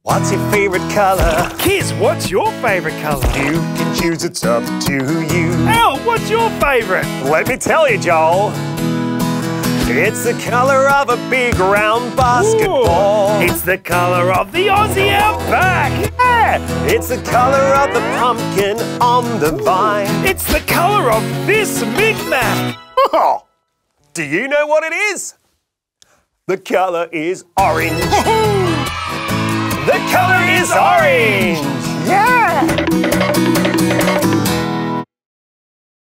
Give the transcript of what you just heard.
What's your favorite colour? Kiz, what's your favourite colour? You can choose, it's up to you. Al, what's your favourite? Let me tell you, Joel. It's the colour of a big round basketball. Ooh, it's the colour of the Aussie outback. Yeah! It's the colour of the pumpkin on the vine. It's the colour of this Mik Maks. Oh, do you know what it is? The colour is orange. The colour is orange. Yeah!